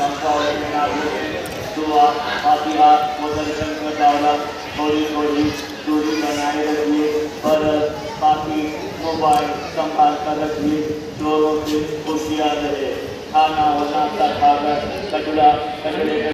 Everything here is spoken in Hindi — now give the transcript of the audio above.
कंपाउंड में ना दुआ फातिहा मुदर्शन का दौलत थोड़ी थोड़ी दूरी बनाए रखिए और बाकी मोबाइल संभाल कर रखिए, चोरों से होशियार रहे। खाना वाना खाकर कचरा कचरे